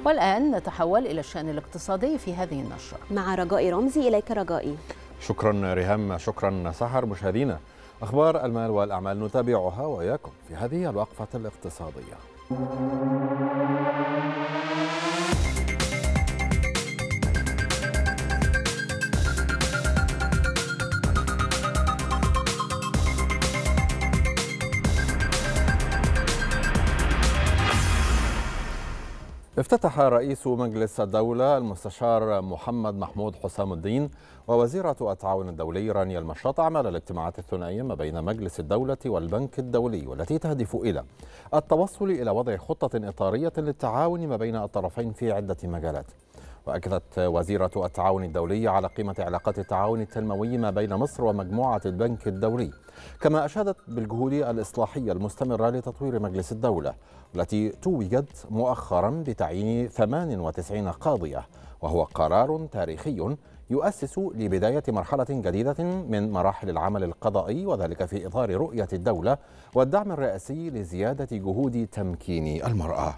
والآن نتحول إلى الشأن الاقتصادي في هذه النشرة مع رجاء رمزي. إليك رجائي. شكرا ريهام، شكرا سحر. مشاهدينا، أخبار المال والأعمال نتابعها وإياكم في هذه الوقفة الاقتصادية. افتتح رئيس مجلس الدولة المستشار محمد محمود حسام الدين ووزيرة التعاون الدولي رانيا المشاط أعمال الاجتماعات الثنائية ما بين مجلس الدولة والبنك الدولي، والتي تهدف إلى التوصل إلى وضع خطة إطارية للتعاون ما بين الطرفين في عدة مجالات. وأكدت وزيرة التعاون الدولي على قيمة علاقات التعاون التنموي ما بين مصر ومجموعة البنك الدولي، كما أشادت بالجهود الإصلاحية المستمرة لتطوير مجلس الدولة التي توجت مؤخرا بتعيين 98 قاضية، وهو قرار تاريخي يؤسس لبداية مرحلة جديدة من مراحل العمل القضائي، وذلك في إطار رؤية الدولة والدعم الرئاسي لزيادة جهود تمكين المرأة.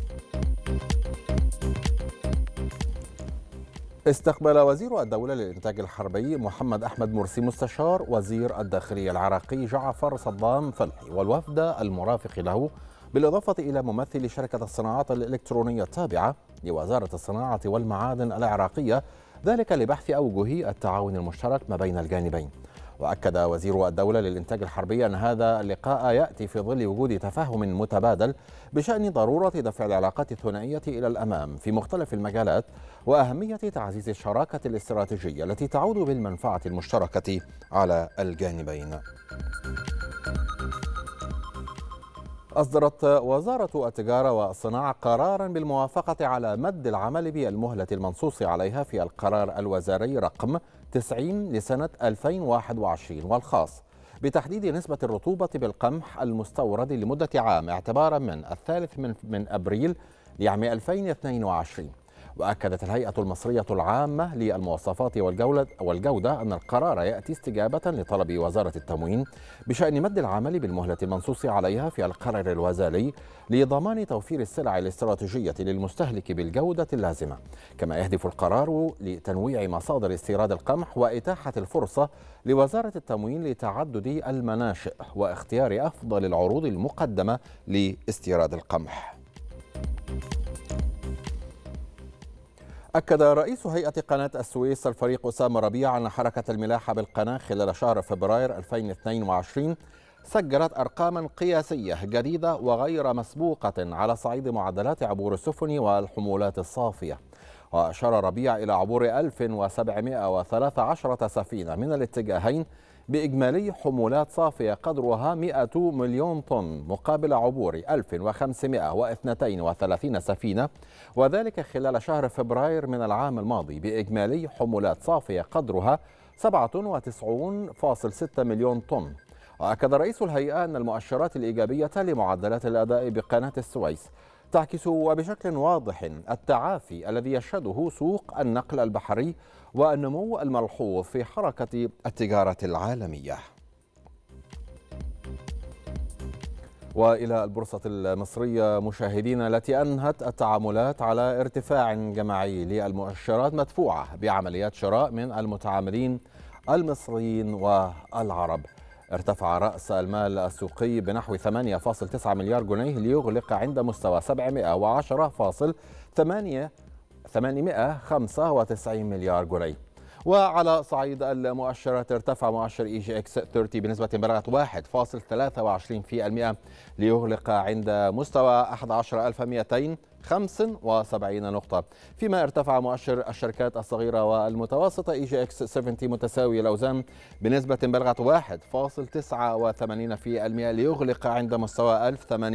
استقبل وزير الدولة للإنتاج الحربي محمد أحمد مرسي مستشار وزير الداخلية العراقي جعفر صدام فلحي والوفد المرافق له، بالإضافة إلى ممثل شركة الصناعات الإلكترونية التابعة لوزارة الصناعة والمعادن العراقية، ذلك لبحث أوجه التعاون المشترك ما بين الجانبين. وأكد وزير الدولة للإنتاج الحربي أن هذا اللقاء يأتي في ظل وجود تفاهم متبادل بشأن ضرورة دفع العلاقات الثنائية إلى الأمام في مختلف المجالات، وأهمية تعزيز الشراكة الاستراتيجية التي تعود بالمنفعة المشتركة على الجانبين. أصدرت وزارة التجارة والصناعة قراراً بالموافقة على مد العمل بالمهلة المنصوص عليها في القرار الوزاري رقم 90 لسنة 2021 والخاص بتحديد نسبة الرطوبة بالقمح المستورد لمدة عام اعتباراً من 3 أبريل لعام 2022. وأكدت الهيئة المصرية العامة للمواصفات والجودة أن القرار يأتي استجابة لطلب وزارة التموين بشأن مد العمل بالمهلة المنصوص عليها في القرار الوزاري لضمان توفير السلع الاستراتيجية للمستهلك بالجودة اللازمة. كما يهدف القرار لتنويع مصادر استيراد القمح وإتاحة الفرصة لوزارة التموين لتعدد المناشئ واختيار أفضل العروض المقدمة لاستيراد القمح. أكد رئيس هيئة قناة السويس الفريق أسامة ربيع أن حركة الملاحة بالقناة خلال شهر فبراير 2022 سجلت أرقاما قياسية جديدة وغير مسبوقة على صعيد معدلات عبور السفن والحمولات الصافية. وأشار ربيع إلى عبور 1713 سفينة من الاتجاهين بإجمالي حمولات صافية قدرها 100 مليون طن مقابل عبور 1532 سفينة، وذلك خلال شهر فبراير من العام الماضي بإجمالي حمولات صافية قدرها 97.6 مليون طن. وأكد رئيس الهيئة أن المؤشرات الإيجابية لمعدلات الأداء بقناة السويس تعكس وبشكل واضح التعافي الذي يشهده سوق النقل البحري والنمو الملحوظ في حركة التجارة العالمية. وإلى البورصة المصرية مشاهدينا، التي أنهت التعاملات على ارتفاع جماعي للمؤشرات مدفوعة بعمليات شراء من المتعاملين المصريين والعرب. ارتفع رأس المال السوقي بنحو 8.9 مليار جنيه ليغلق عند مستوى 710.895 مليار جنيه. وعلى صعيد المؤشرات، ارتفع مؤشر EGX 30 بنسبة بلغت 1.23% ليغلق عند مستوى 11275 نقطة، فيما ارتفع مؤشر الشركات الصغيرة والمتوسطة EGX 70 متساوي الأوزان بنسبة بلغت 1.89% ليغلق عند مستوى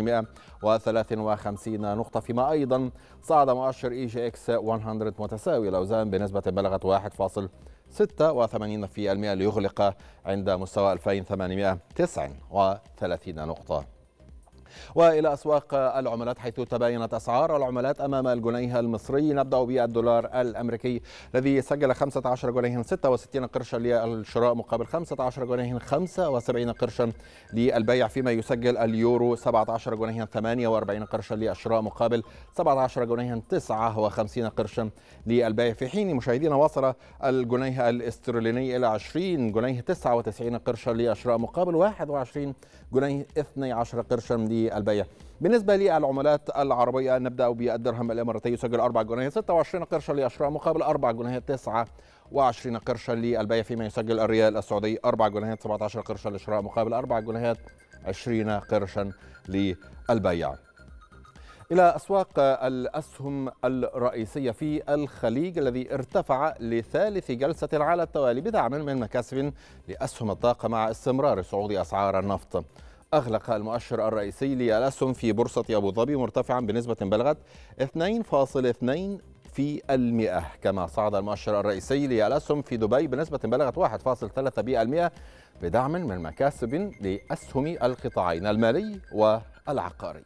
1853 نقطة، فيما أيضا صعد مؤشر EGX 100 متساوي الأوزان بنسبة بلغت 1.86% ليغلق عند مستوى 2839 نقطة. وإلى أسواق العملات، حيث تباينت أسعار العملات أمام الجنيه المصري. نبدأ بالدولار الأمريكي الذي سجل 15 جنيه 66 قرشا للشراء مقابل 15 جنيه 75 قرشا للبيع، فيما يسجل اليورو 17 جنيه 48 قرشا للشراء مقابل 17 جنيه 59 قرشا للبيع. في حين مشاهدينا وصل الجنيه الاسترليني إلى 20 جنيه 99 قرشا للشراء مقابل 21 جنيه 12 قرشا للبيع. بالنسبة للعملات العربية نبدأ بالدرهم الإماراتي يسجل 4 جنيه 26 قرشا للشراء مقابل 4 جنيه 29 قرشا للبيع، فيما يسجل الريال السعودي 4 جنيه 17 قرشا للشراء مقابل 4 جنيه 20 قرشا للبيع. إلى أسواق الأسهم الرئيسية في الخليج الذي ارتفع لثالث جلسة على التوالي بدعم من مكاسب لأسهم الطاقة مع استمرار صعود أسعار النفط. أغلق المؤشر الرئيسي للأسهم في بورصة أبو ظبي مرتفعا بنسبة بلغت 2.2%، كما صعد المؤشر الرئيسي للأسهم في دبي بنسبة بلغت 1.3% بدعم من مكاسب لأسهم القطاعين المالي والعقاري.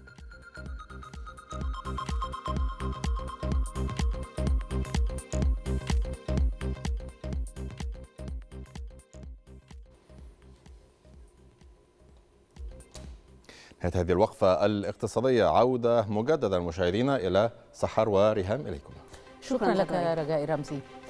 هذه الوقفة الاقتصادية عودة مجددا مشاهدينا إلى سحر وريهام إليكم. شكرا لك رجاء رمزي.